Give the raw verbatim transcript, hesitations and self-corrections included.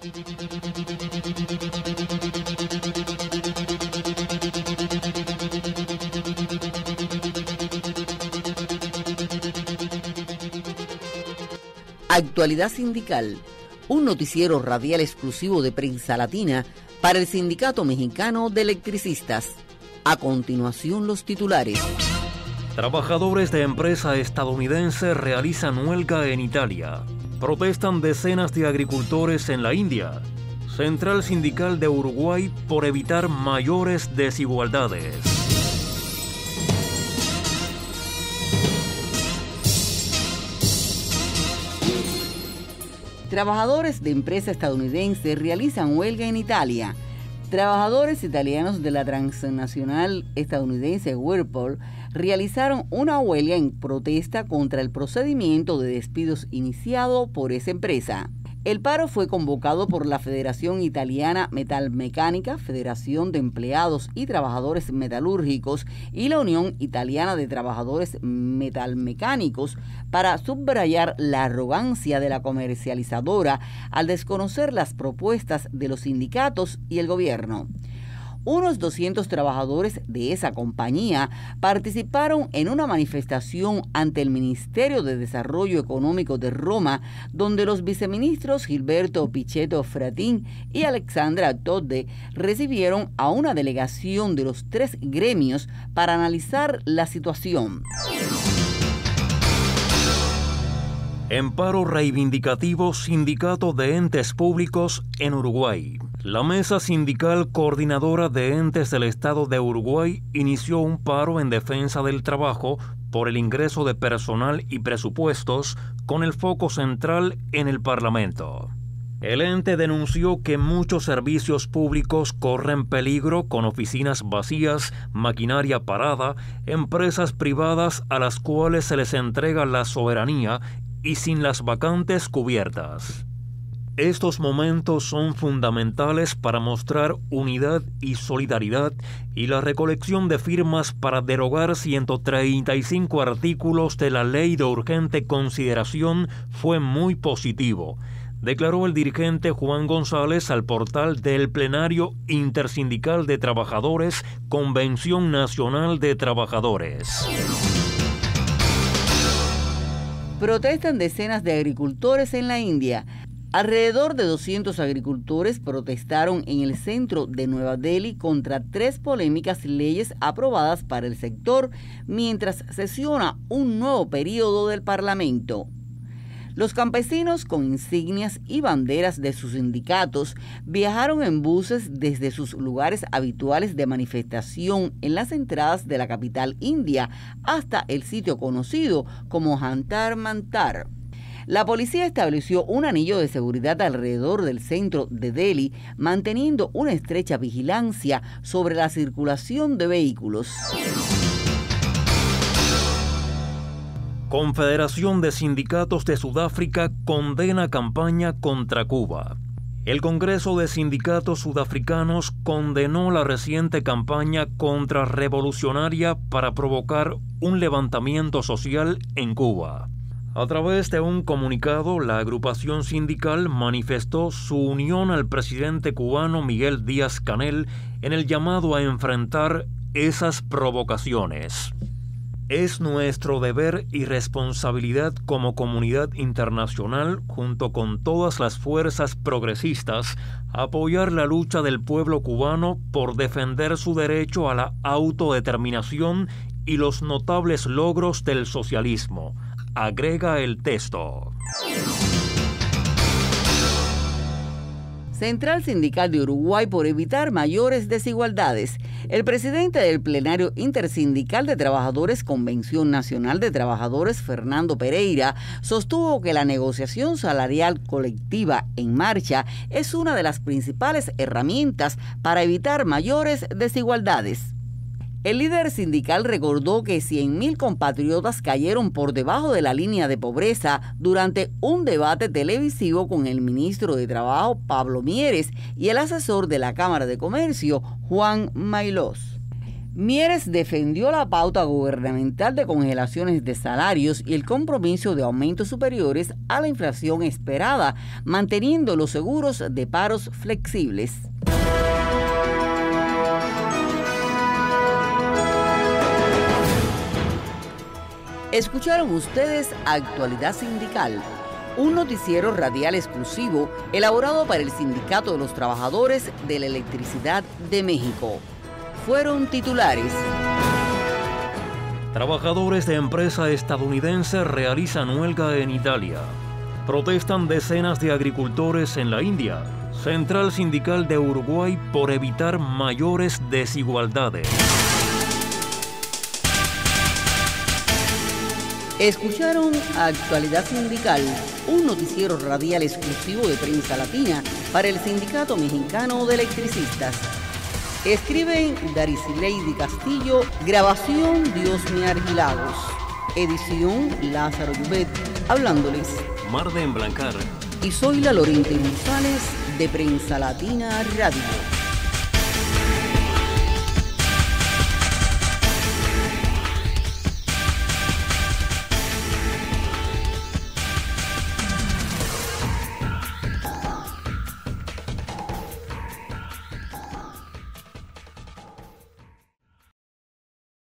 Actualidad Sindical, un noticiero radial exclusivo de Prensa Latina para el Sindicato Mexicano de Electricistas. A continuación, los titulares. Trabajadores de empresa estadounidense realizan huelga en Italia. Protestan decenas de agricultores en la India. Central Sindical de Uruguay por evitar mayores desigualdades. Trabajadores de empresa estadounidense realizan huelga en Italia. Trabajadores italianos de la transnacional estadounidense Whirlpool realizaron una huelga en protesta contra el procedimiento de despidos iniciado por esa empresa. El paro fue convocado por la Federación Italiana Metalmecánica, Federación de Empleados y Trabajadores Metalúrgicos y la Unión Italiana de Trabajadores Metalmecánicos para subrayar la arrogancia de la comercializadora al desconocer las propuestas de los sindicatos y el gobierno. Unos doscientos trabajadores de esa compañía participaron en una manifestación ante el Ministerio de Desarrollo Económico de Roma, donde los viceministros Gilberto Pichetto Fratin y Alexandra Todde recibieron a una delegación de los tres gremios para analizar la situación. En paro reivindicativo, Sindicato de Entes Públicos en Uruguay. La Mesa Sindical Coordinadora de Entes del Estado de Uruguay inició un paro en defensa del trabajo por el ingreso de personal y presupuestos con el foco central en el Parlamento. El ente denunció que muchos servicios públicos corren peligro con oficinas vacías, maquinaria parada, empresas privadas a las cuales se les entrega la soberanía y sin las vacantes cubiertas. Estos momentos son fundamentales para mostrar unidad y solidaridad, y la recolección de firmas para derogar ciento treinta y cinco artículos de la Ley de Urgente Consideración fue muy positivo, declaró el dirigente Juan González al portal del Plenario Intersindical de Trabajadores, Convención Nacional de Trabajadores. Protestan decenas de agricultores en la India. Alrededor de doscientos agricultores protestaron en el centro de Nueva Delhi contra tres polémicas leyes aprobadas para el sector mientras sesiona un nuevo periodo del Parlamento. Los campesinos, con insignias y banderas de sus sindicatos, viajaron en buses desde sus lugares habituales de manifestación en las entradas de la capital india hasta el sitio conocido como Jantar Mantar. La policía estableció un anillo de seguridad alrededor del centro de Delhi, manteniendo una estrecha vigilancia sobre la circulación de vehículos. Confederación de Sindicatos de Sudáfrica condena campaña contra Cuba. El Congreso de Sindicatos Sudafricanos condenó la reciente campaña contrarrevolucionaria para provocar un levantamiento social en Cuba. A través de un comunicado, la agrupación sindical manifestó su unión al presidente cubano Miguel Díaz-Canel en el llamado a enfrentar esas provocaciones. Es nuestro deber y responsabilidad como comunidad internacional, junto con todas las fuerzas progresistas, apoyar la lucha del pueblo cubano por defender su derecho a la autodeterminación y los notables logros del socialismo, agrega el texto. Central Sindical de Uruguay por evitar mayores desigualdades. El presidente del Plenario Intersindical de Trabajadores, Convención Nacional de Trabajadores, Fernando Pereira, sostuvo que la negociación salarial colectiva en marcha es una de las principales herramientas para evitar mayores desigualdades. El líder sindical recordó que cien mil compatriotas cayeron por debajo de la línea de pobreza durante un debate televisivo con el ministro de Trabajo, Pablo Mieres, y el asesor de la Cámara de Comercio, Juan Mailós. Mieres defendió la pauta gubernamental de congelaciones de salarios y el compromiso de aumentos superiores a la inflación esperada, manteniendo los seguros de paros flexibles. Escucharon ustedes Actualidad Sindical, un noticiero radial exclusivo elaborado para el Sindicato de los Trabajadores de la Electricidad de México. Fueron titulares. Trabajadores de empresa estadounidense realizan huelga en Italia. Protestan decenas de agricultores en la India. Central Sindical de Uruguay por evitar mayores desigualdades. Escucharon Actualidad Sindical, un noticiero radial exclusivo de Prensa Latina para el Sindicato Mexicano de Electricistas. Escriben Daricileidi Castillo, grabación Diosme Argilagos, edición Lázaro Llubet, hablándoles Marden Blancar y soy la Lorente González de Prensa Latina Radio.